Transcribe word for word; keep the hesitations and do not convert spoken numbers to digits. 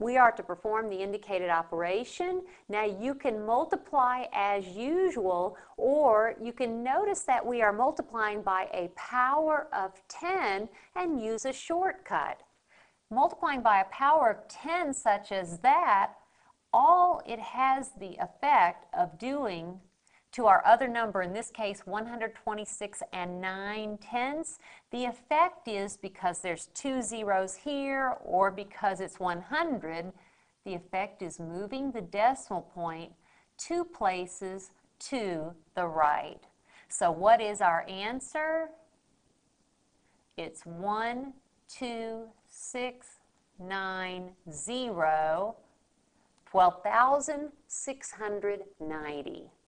We are to perform the indicated operation. Now you can multiply as usual, or you can notice that we are multiplying by a power of ten and use a shortcut. Multiplying by a power of ten such as that, all it has the effect of doing to our other number, in this case one hundred twenty-six and nine tenths, the effect is, because there's two zeros here or because it's one hundred, the effect is moving the decimal point two places to the right. So what is our answer? It's one two six nine zero, twelve thousand six hundred ninety.